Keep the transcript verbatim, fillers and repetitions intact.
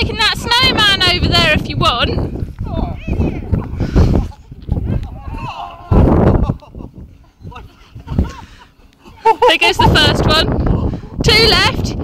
making that snowman over there if you want. There goes the first one. Two left.